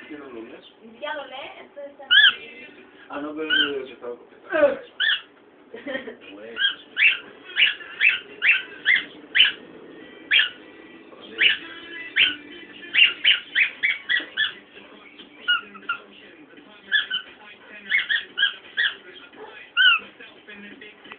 ¿Qué no lo lees? Ya lo lee, entonces... Ah, no, pero yo estaba copiando.